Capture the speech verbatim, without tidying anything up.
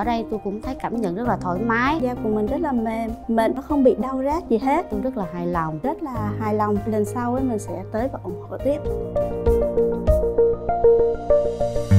ở đây tôi cũng thấy cảm nhận rất là thoải mái. Da của mình rất là mềm, mình nó không bị đau rát gì hết. Tôi rất là hài lòng. Rất là hài lòng. Lần sau ấy mình sẽ tới và ủng hộ tiếp.